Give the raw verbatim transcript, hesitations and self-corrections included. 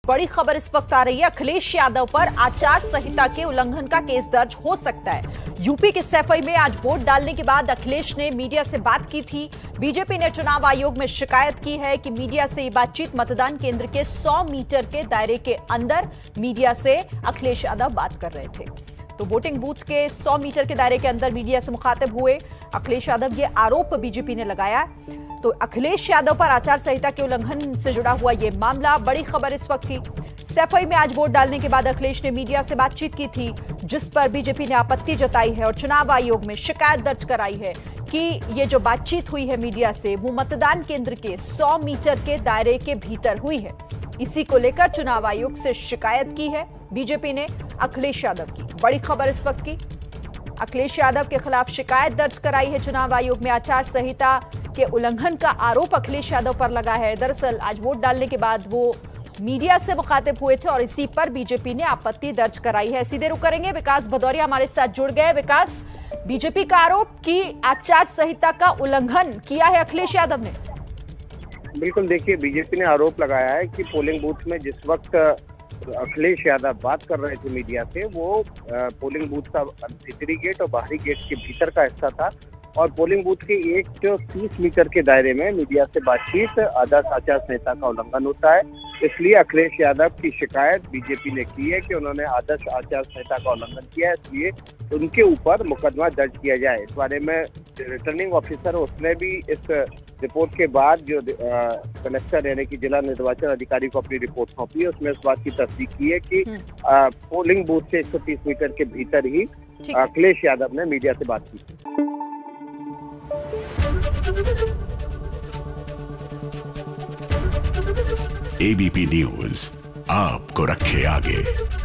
बड़ी खबर इस वक्त आ रही है, अखिलेश यादव पर आचार संहिता के उल्लंघन का केस दर्ज हो सकता है। यूपी के सैफई में आज वोट डालने के बाद अखिलेश ने मीडिया से बात की थी। बीजेपी ने चुनाव आयोग में शिकायत की है कि मीडिया से ये बातचीत मतदान केंद्र के सौ मीटर के दायरे के अंदर मीडिया से अखिलेश यादव बात कर रहे थे। तो वोटिंग बूथ के सौ मीटर के दायरे के अंदर मीडिया से मुखातिब हुए अखिलेश यादव, ये आरोप बीजेपी ने लगाया। तो अखिलेश यादव पर आचार संहिता के उल्लंघन से जुड़ा हुआ यह मामला, बड़ी खबर इस वक्त थी। सैफई में आज वोट डालने के बाद अखिलेश ने मीडिया से बातचीत की थी, जिस पर बीजेपी ने आपत्ति जताई है और चुनाव आयोग में शिकायत दर्ज कराई है कि ये जो बातचीत हुई है मीडिया से, वो मतदान केंद्र के सौ मीटर के दायरे के भीतर हुई है। इसी को लेकर चुनाव आयोग से शिकायत की है बीजेपी ने अखिलेश यादव की। बड़ी खबर इस वक्त की, अखिलेश यादव के खिलाफ शिकायत दर्ज कराई है चुनाव आयोग में। आचार संहिता के उल्लंघन का आरोप अखिलेश यादव पर लगा है। दरअसल आज वोट डालने के बाद वो मीडिया से मुखातिब हुए थे और इसी पर बीजेपी ने आपत्ति दर्ज कराई है। सीधे रुक करेंगे, विकास भदौरिया हमारे साथ जुड़ गए। विकास, बीजेपी का आरोप कि आचार संहिता का उल्लंघन किया है अखिलेश यादव ने। बिल्कुल, देखिए, बीजेपी ने आरोप लगाया है कि पोलिंग बूथ में जिस वक्त अखिलेश यादव बात कर रहे थे मीडिया से, वो पोलिंग बूथ का भीतरी गेट और बाहरी गेट के भीतर का हिस्सा था और पोलिंग बूथ के एक सौ तीस मीटर के दायरे में मीडिया से बातचीत आदर्श आचार संहिता का उल्लंघन होता है। इसलिए अखिलेश यादव की शिकायत बीजेपी ने की है कि उन्होंने आदर्श आचार संहिता का उल्लंघन किया है, इसलिए उनके ऊपर मुकदमा दर्ज किया जाए। इस बारे में रिटर्निंग ऑफिसर, उसने भी इस रिपोर्ट के बाद जो कलेक्टर यानी कि जिला निर्वाचन अधिकारी को अपनी रिपोर्ट सौंपी है, उसमें इस बात की तस्दीक की है कि पोलिंग बूथ से एक सौ तीस मीटर के भीतर ही अखिलेश यादव ने मीडिया से बात की। एबीपी न्यूज आपको रखे आगे।